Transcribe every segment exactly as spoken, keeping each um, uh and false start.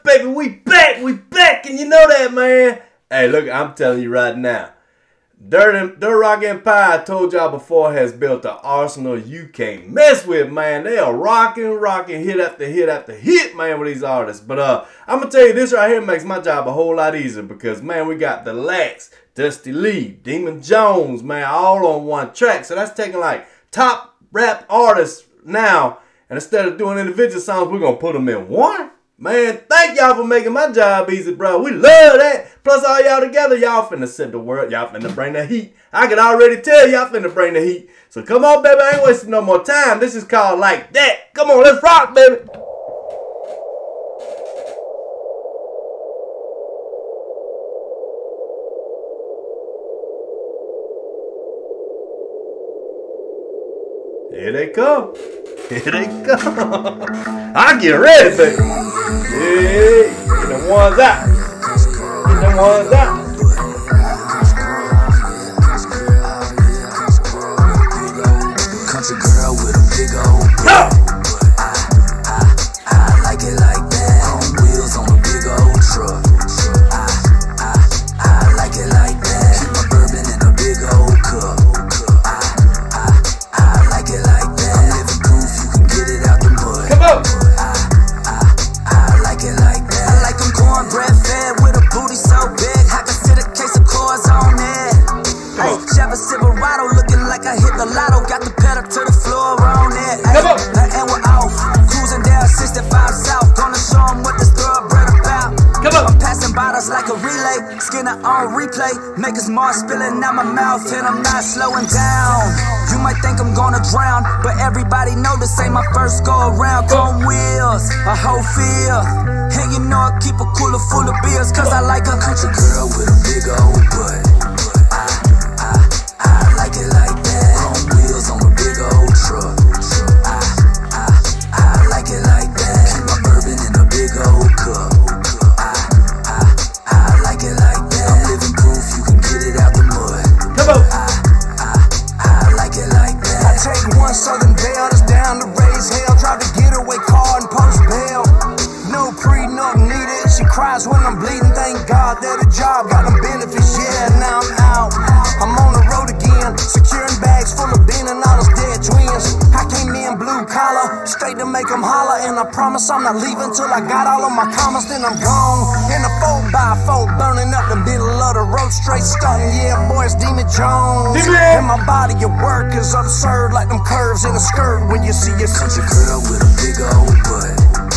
baby, we back, we back, and you know that, man. Hey, look, I'm telling you right now, Dirt, Dirt Rock Empire, I told y'all before, has built an arsenal you can't mess with, man. They are rocking, rocking, hit after hit after hit, man, with these artists. But uh, I'm going to tell you, this right here makes my job a whole lot easier because, man, we got the Lax, Dusty Lee, Demon Jones, man, all on one track. So that's taking like top rap artists now, and instead of doing individual songs, we're going to put them in one. Man, thank y'all for making my job easy, bro. We love that. Plus, all y'all together, y'all finna set the world. Y'all finna bring the heat. I can already tell y'all finna bring the heat. So come on, baby. I ain't wasting no more time. This is called Like That. Come on, let's rock, baby. Here they come. Here they come. I get ready, baby. Yeah, get them ones out. Get them ones out. Country girl with a big old butt. I, I, I like it like that. On wheels on a big old truck. I, I, I like it like that. Keep my bourbon in a big old cup. I, I, I like it like that. I'm living proof you can get it out the mud. Come on. Cornbread fed with a booty so big, I can sit a case of cores on it. Hey, Chevy Silverado looking like I hit the lotto, got the pedal to the floor on it. Hey, and we're off, cruising down sixty-five South, gonna show them what this thoroughbred about. Come on. I'm passing bottles like a relay, Skinner on replay, make us more spilling out my mouth, and I'm not slowing down. You might think I'm gonna drown, but everybody know this ain't my first go around. Chrome wheels, a whole field. And you know I keep a cooler full of beers, cause I like a country girl with a big old butt. I, I, I like it like that. On wheels on a big old truck. I, I, I like it like that. Keep my bourbon in a big old cup. I, I, I like it like that. I'm living proof you can get it out the mud. Come on. I, I, I like it like that. I take one Southern Belle that's down to raise hell, drive the getaway car and post bail. No prenup needed, she cries when I'm bleeding. Thank God that a job got them benefits, yeah, now I'm out. I'm on the road again, securing bags full of Ben and all those dead twins. I came in blue collar, straight to make them holler, and I promise I'm not leaving till I got all of my commas, then I'm gone. In a four by four, burning up the middle of the road, straight starting, yeah, boy, it's Demon Jones. And my body of work is absurd, like them curves in a skirt when you see a country girl with a big old butt.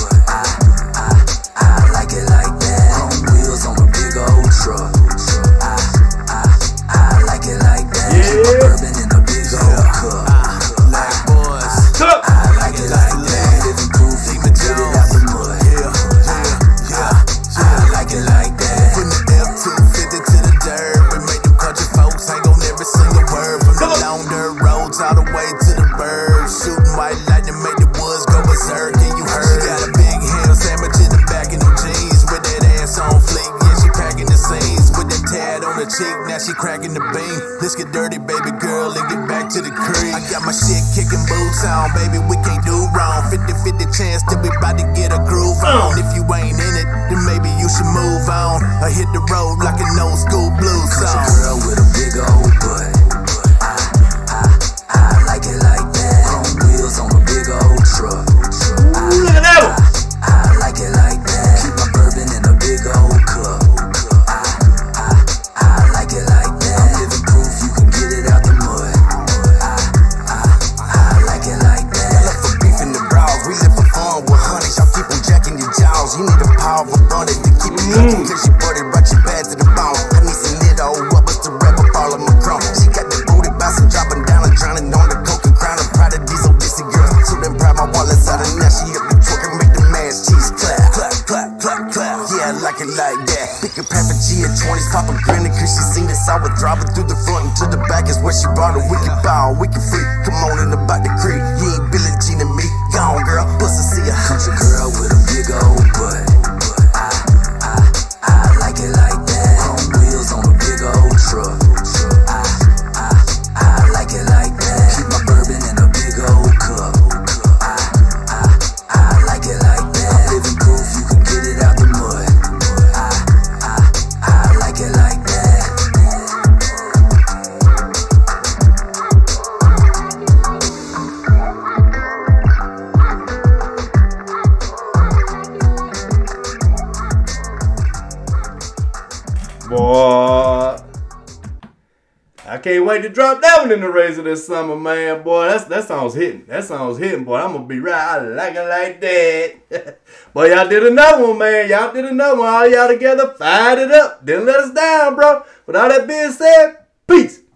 I like it like that. On wheels on a big old truck. I, I, I like it like that. Yeah. Keep my bourbon in a big old cup. Black boys. I like it like that. Living proof, you can get it out the mud. Yeah, yeah, yeah. I like it like that. From the F two fifty to the dirt, we make them country folks hang on every single word. From the long dirt roads all the way to the birds. Shooting white lightning, make the woods go berserk. And you heard she got a big ham sandwich in the back of them jeans with that ass on fleek. Yeah, she packing the scenes with that tad on the cheek. Now she cracking the beam. Let's get dirty, baby girl, and get back to the crib. I got my shit kicking boots on, baby, we can't do wrong. fifty fifty chance that we about to get a groove on. If you ain't in it, then maybe you should move on or hit the road like an old school blues song. Country girl with a big old butt. I, I, I like it like that. On wheels on a big old truck. I, Look at that one. I, I like it like that. Keep my bourbon in a big old cup. I, I, I like it like that. I'm living proof you can get it out the mud. I, I, I like it like that. I left for beef in the brows. We live for fun with honeys. Y'all keep on jacking your jaws. You need a powerful body to keep it cooking. Cause you brought it right your bad to the bone. I need some little rubbers to wrap up all of my chrome. She got the booty bouncing, dropping down and drowning on the coke and crown. I'm proud of these old dissy girls. So then proud my wallet's out and now she hit the twerk and make the man's cheese clap. Clap, clap, clap, clap. Yeah, I like it like that. Pick a Papa G at twenties, pop a grinning cause she seen this. I would drive her through the front and to the back is where she brought a wicked bow, wicked freak. Come on in about the creek. You ain't Billie Jean and me. Gone girl, bust a see a country girl with a big old butt. I, I, I like it like that. On wheels on a big old truck. I, I, I like it like that. Keep my bourbon in a big old cup. I, I, I like it like that. I'm living proof you can get it out the mud. can't wait to drop that one in the razor this summer, man. Boy, that's, that song's hitting. That song's hitting, boy. I'm going to be right. I like it like that. Boy, y'all did another one, man. Y'all did another one. All y'all together, fired it up. Didn't let us down, bro. With all that being said, peace.